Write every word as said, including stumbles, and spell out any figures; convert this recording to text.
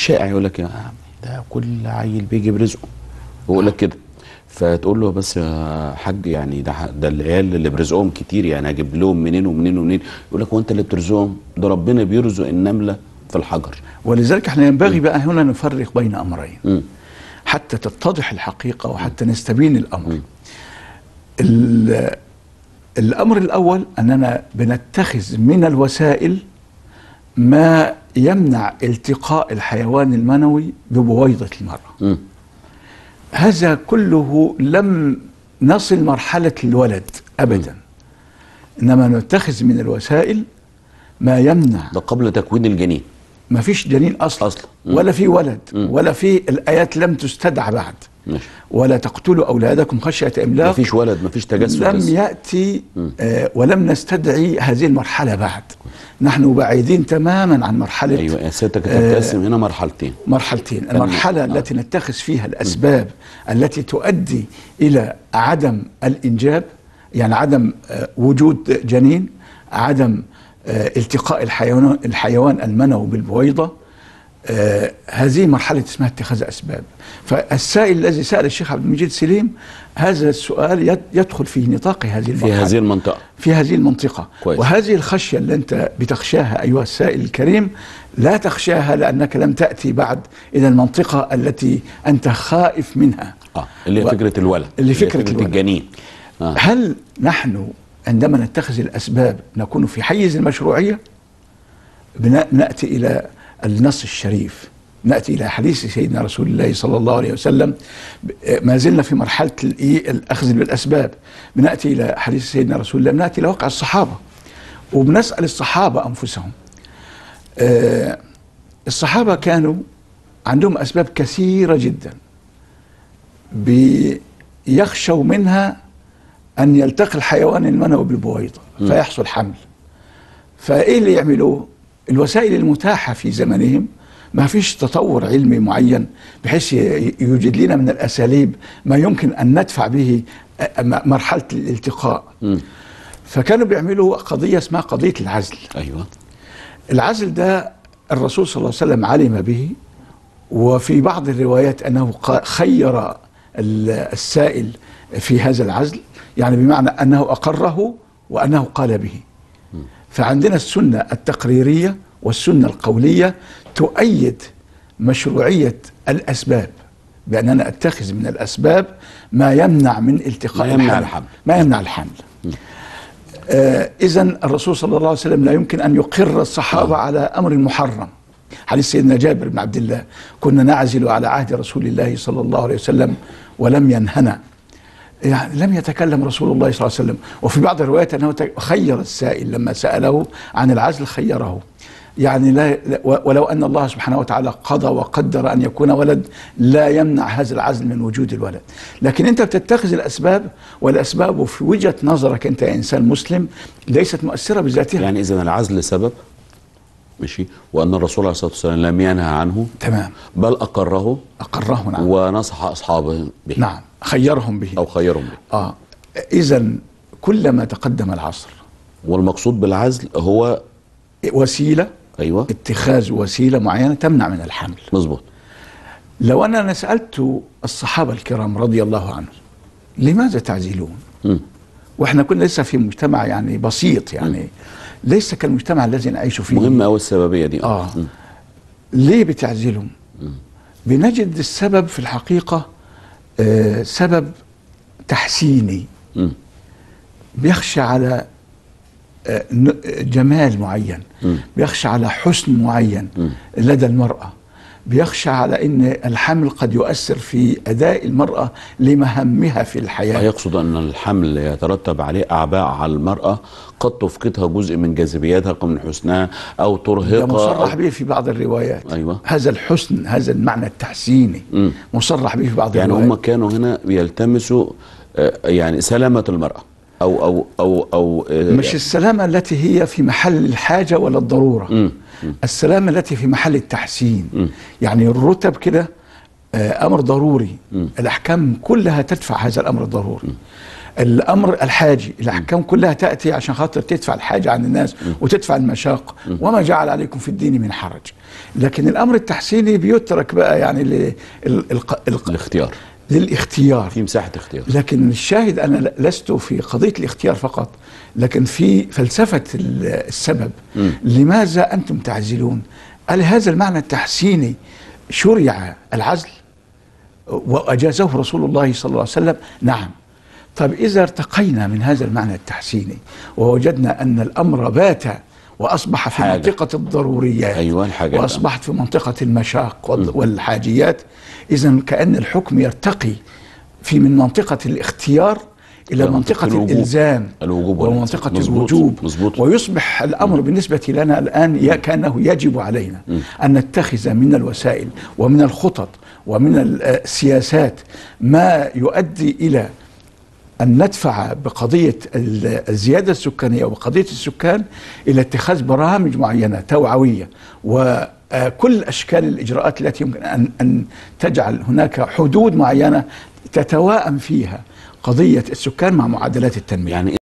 الشائع يقول لك يا ده كل عيل بيجي برزقه، ويقول لك كده. فتقول له بس يا حاج يعني ده ده العيال اللي برزقهم كتير، يعني اجيب لهم منين ومنين ومنين؟ يقول لك وانت اللي بترزقهم؟ ده ربنا بيرزق النمله في الحجر. ولذلك احنا ينبغي م. بقى هنا نفرق بين امرين م. حتى تتضح الحقيقه وحتى نستبين الامر. م. الامر الاول اننا بنتخذ من الوسائل ما يمنع التقاء الحيوان المنوي ببويضه المراه. م. هذا كله لم نصل مرحلة الولد أبدا، إنما نتخذ من الوسائل ما يمنع. ده قبل تكوين الجنين، ما فيش جنين أصلا, أصلا. ولا في ولد م. ولا في الآيات لم تستدع بعد. ماشي. ولا تقتلوا أولادكم خشية إملاق، ما فيش ولد، ما فيش تجسس، لم يأتي آه ولم نستدعي هذه المرحلة بعد. نحن بعيدين تماما عن مرحلة. أيوة يا سيادتك تقسم آه هنا مرحلتين مرحلتين المرحلة آه. التي نتخذ فيها الأسباب م. التي تؤدي إلى عدم الإنجاب، يعني عدم آه وجود جنين، عدم آه التقاء الحيوان, الحيوان المنوي بالبويضة. آه هذه مرحلة اسمها اتخاذ أسباب. فالسائل الذي سأل الشيخ عبد المجيد سليم هذا السؤال يدخل في نطاق هذه المرحلة، في هذه المنطقة في هذه المنطقة كويس. وهذه الخشية اللي أنت بتخشاها أيها السائل الكريم لا تخشاها لأنك لم تأتي بعد إلى المنطقة التي أنت خائف منها، آه. اللي هي فكرة الولد، اللي فكرة, فكرة الجنين. آه. هل نحن عندما نتخذ الأسباب نكون في حيز المشروعية؟ نأتي إلى النص الشريف، نأتي إلى حديث سيدنا رسول الله صلى الله عليه وسلم. ما زلنا في مرحلة الأخذ بالأسباب، بنأتي إلى حديث سيدنا رسول الله، بنأتي إلى واقع الصحابة وبنسأل الصحابة أنفسهم. أه الصحابة كانوا عندهم أسباب كثيرة جدا بيخشوا منها أن يلتقي الحيوان المنوي بالبويضة فيحصل حمل. فإيه اللي يعملوه؟ الوسائل المتاحة في زمنهم، ما فيش تطور علمي معين بحيث يوجد لنا من الأساليب ما يمكن أن ندفع به مرحلة الالتقاء. م. فكانوا بيعملوا قضية اسمها قضية العزل. أيوة. العزل ده الرسول صلى الله عليه وسلم علم به، وفي بعض الروايات أنه خير السائل في هذا العزل، يعني بمعنى أنه أقره وأنه قال به. م. فعندنا السنة التقريرية والسنة القولية تؤيد مشروعية الأسباب، بأننا أتخذ من الأسباب ما يمنع من التقاء ما يمنع الحمل، ما يمنع الحمل. آه إذن الرسول صلى الله عليه وسلم لا يمكن أن يقر الصحابة آه. على أمر محرم. حديث سيدنا جابر بن عبد الله: كنا نعزل على عهد رسول الله صلى الله عليه وسلم ولم ينهنا. يعني لم يتكلم رسول الله صلى الله عليه وسلم. وفي بعض الروايات أنه خير السائل لما سأله عن العزل، خيره. يعني لا ولو أن الله سبحانه وتعالى قضى وقدر أن يكون ولد لا يمنع هذا العزل من وجود الولد. لكن أنت بتتخذ الأسباب، والأسباب في وجهة نظرك أنت إنسان مسلم ليست مؤثرة بذاتها. يعني إذن العزل سبب ماشي، وأن الرسول عليه الصلاة والسلام لم ينهى عنه، تمام، بل أقره أقره نعم، ونصح أصحابه به، نعم، خيرهم به أو خيرهم به. آه إذن كلما تقدم العصر، والمقصود بالعزل هو وسيلة، أيوة، اتخاذ وسيلة معينة تمنع من الحمل. مظبوط. لو أنا سألت الصحابة الكرام رضي الله عنهم لماذا تعزلون؟ م. وإحنا كنا لسه في مجتمع يعني بسيط، يعني م. ليس كالمجتمع الذي نعيش فيه. مهمة أوي السببية دي. آه م. ليه بتعزلهم؟ م. بنجد السبب في الحقيقة آه سبب تحسيني. م. بيخشى على جمال معين، م. بيخشى على حسن معين م. لدى المرأة، بيخشى على أن الحمل قد يؤثر في أداء المرأة لمهامها في الحياة. يقصد أن الحمل يترتب عليه أعباء على المرأة قد تفقدها جزء من جاذبيتها من حسنها أو ترهقها. مصرح به في بعض الروايات. أيوة. هذا الحسن، هذا المعنى التحسيني م. مصرح به في بعض يعني الروايات. هم كانوا هنا بيلتمسوا يعني سلامة المرأة أو أو أو أو مش السلامة التي هي في محل الحاجة ولا الضرورة. م. م. السلامة التي في محل التحسين. م. يعني الرتب كده أمر ضروري. م. الأحكام كلها تدفع هذا الأمر الضروري. م. الامر الحاجي، الاحكام كلها تاتي عشان خاطر تدفع الحاجه عن الناس وتدفع المشاق، وما جعل عليكم في الدين من حرج. لكن الامر التحسيني بيترك بقى يعني ال ال ال الاختيار، للاختيار، في مساحه اختيار. لكن الشاهد انا لست في قضيه الاختيار فقط، لكن في فلسفه السبب. م. لماذا انتم تعزلون؟ هل هذا المعنى التحسيني شرع العزل واجازه رسول الله صلى الله عليه وسلم؟ نعم. طب اذا ارتقينا من هذا المعنى التحسيني ووجدنا ان الامر بات واصبح في حاجة. منطقه الضروريات، أيوة الحاجة واصبحت في منطقه المشاق والحاجيات، اذا كأن الحكم يرتقي في من منطقه الاختيار الى منطقه الوجوب. الالزام الوجوب ومنطقه مزبوط. الوجوب مزبوط. ويصبح الامر م. بالنسبه لنا الان كانه يجب علينا م. ان نتخذ من الوسائل ومن الخطط ومن السياسات ما يؤدي الى أن ندفع بقضية الزيادة السكانية وقضية السكان إلى اتخاذ برامج معينة توعوية، وكل أشكال الإجراءات التي يمكن أن أن تجعل هناك حدود معينة تتواءم فيها قضية السكان مع معدلات التنمية. يعني